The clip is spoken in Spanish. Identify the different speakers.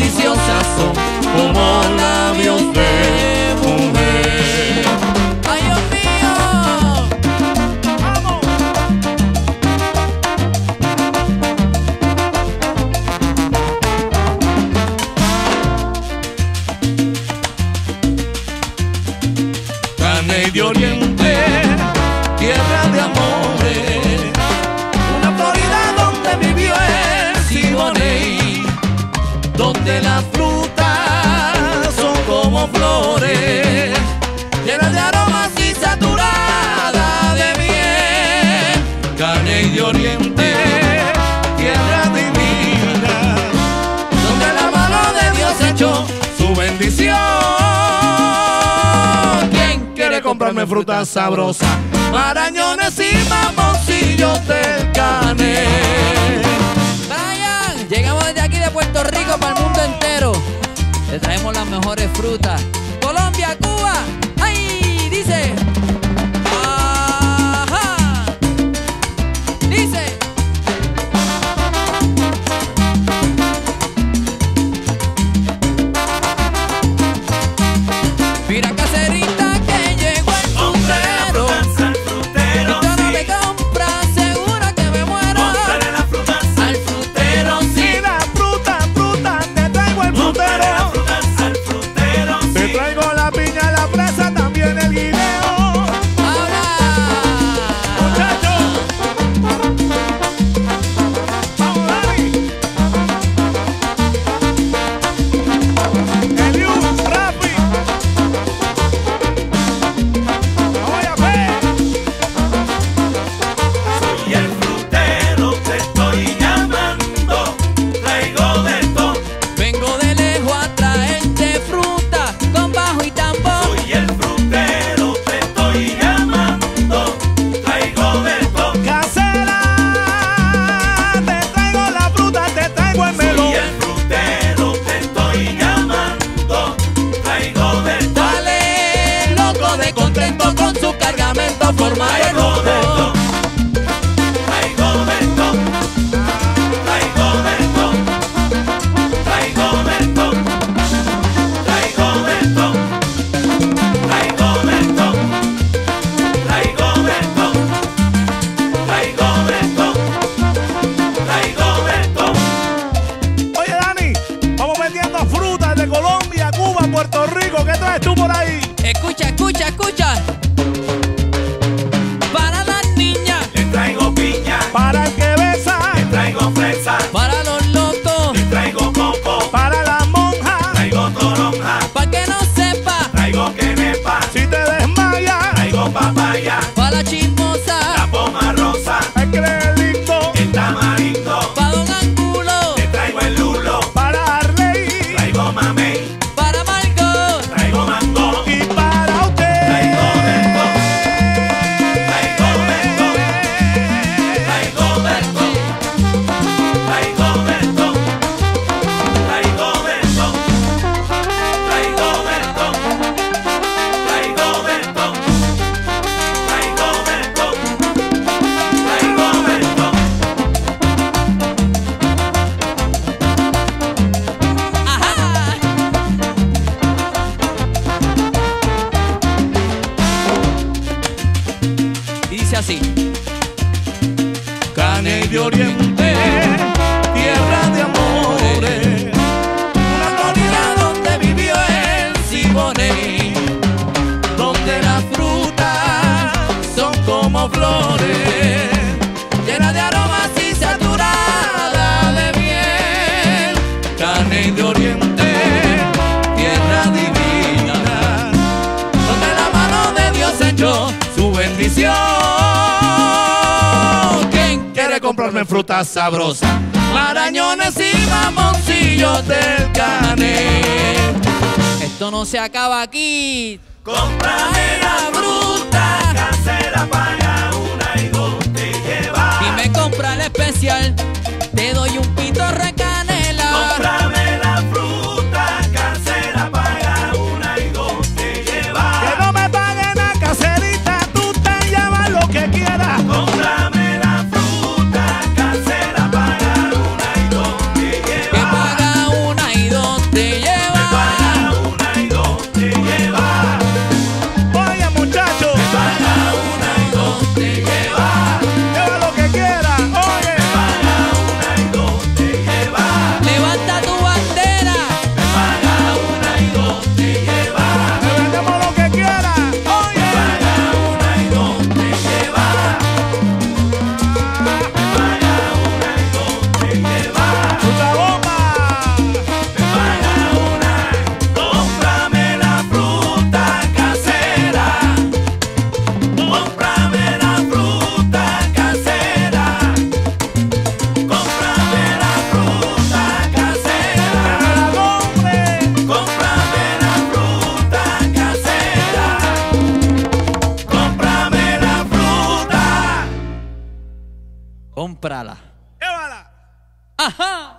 Speaker 1: deliciosas son como labios de mujer.
Speaker 2: ¡Ay, Dios mío!
Speaker 1: ¡Vamos! Caney de Oriente, tierra de amores, una Florida donde vivió el Siboney, donde las frutas son como flores, llenas de aromas y saturadas de miel. Caney de Oriente, tierra divina, donde la mano de Dios echó su bendición. ¿Quién quiere comprarme frutas sabrosas, marañones y mamoncillos del Caney?
Speaker 2: Brian, llegamos desde aquí de Puerto Rico para el mundo entero. Le traemos las mejores frutas. Colombia, Cuba. ¡Ay! Dice. ¡Ajá! Dice. Mira, caserita, que llegó el frutero. Y tú no me compras, seguro que me muero. Al frutero, sí.
Speaker 1: Y la fruta, te traigo el frutero. Te traigo la piña, la fresa, también el guineo.
Speaker 2: Ahora.
Speaker 1: Muchachos, vamos, Dani. Eliu, Rafi. Vamos a ver.
Speaker 3: Soy el frutero, te estoy llamando, traigo de todo.
Speaker 2: Vengo de lejos a traerte fruta con bajo y tambor.
Speaker 3: Soy el frutero, te estoy llamando, traigo de todo.
Speaker 1: Casera, te traigo la fruta, te traigo el
Speaker 3: Soy
Speaker 1: melón.
Speaker 3: el frutero, te estoy llamando, traigo de todo.
Speaker 2: Dale, loco de contento con su cargamento forma de
Speaker 3: Traigo de
Speaker 2: rojo.
Speaker 3: todo. Traigo de todo. Traigo de todo. Traigo de todo. Traigo de todo. Traigo de todo. Traigo de todo. Traigo de todo. Traigo de todo.
Speaker 1: Oye, Dani, vamos vendiendo frutas de Colombia, Cuba, Puerto Rico. ¿Qué traes tú por ahí?
Speaker 2: Escucha, escucha, escucha. Para las niñas,
Speaker 3: Le traigo piña.
Speaker 1: Para el que besa,
Speaker 3: Le traigo fresa.
Speaker 2: para los locos,
Speaker 3: Le traigo coco.
Speaker 1: para la monja.
Speaker 3: Traigo toronja.
Speaker 2: para que no sepa,
Speaker 3: Traigo quenepa.
Speaker 1: Si te desmayas,
Speaker 3: Traigo papaya.
Speaker 2: para la chismosa,
Speaker 3: La poma rosa.
Speaker 1: el que es lindo.
Speaker 3: El tamarindo.
Speaker 2: para Don Angulo,
Speaker 3: Le traigo el lulo.
Speaker 1: Para Arley
Speaker 3: Traigo mamey.
Speaker 2: para Margot.
Speaker 3: Traigo mango.
Speaker 1: y para usted.
Speaker 3: Traigo de todo. Traigo de todo. Traigo de todo. Traigo de todo. Traigo de todo. Traigo de todo. Traigo de todo. Traigo de todo. Traigo de todo.
Speaker 2: Ajá. Y dice así.
Speaker 1: Caney de Oriente, tierra de amores, una Florida donde vivió el Siboney, donde las frutas son como flores, llenas de aromas y saturadas de miel. Caney de Oriente, tierra divina, donde la mano de Dios echó su bendición. ¿Quién quiere comprarme frutas sabrosas, marañones y mamoncillos del Caney?
Speaker 2: Esto no se acaba aquí.
Speaker 3: Cómprame la fruta casera, paga una y dos te lleva.
Speaker 2: Y me compra el especial, te doy un pitorro de canela.
Speaker 3: Cómprame la fruta casera, paga una y dos te lleva.
Speaker 1: Que no me paguen la caserita, tú te llevas lo que quieras.
Speaker 3: Cómprame la fruta casera, paga una y dos te
Speaker 2: Que
Speaker 3: lleva.
Speaker 2: paga una y dos Cómprala.
Speaker 1: Llévala.
Speaker 2: Ajá.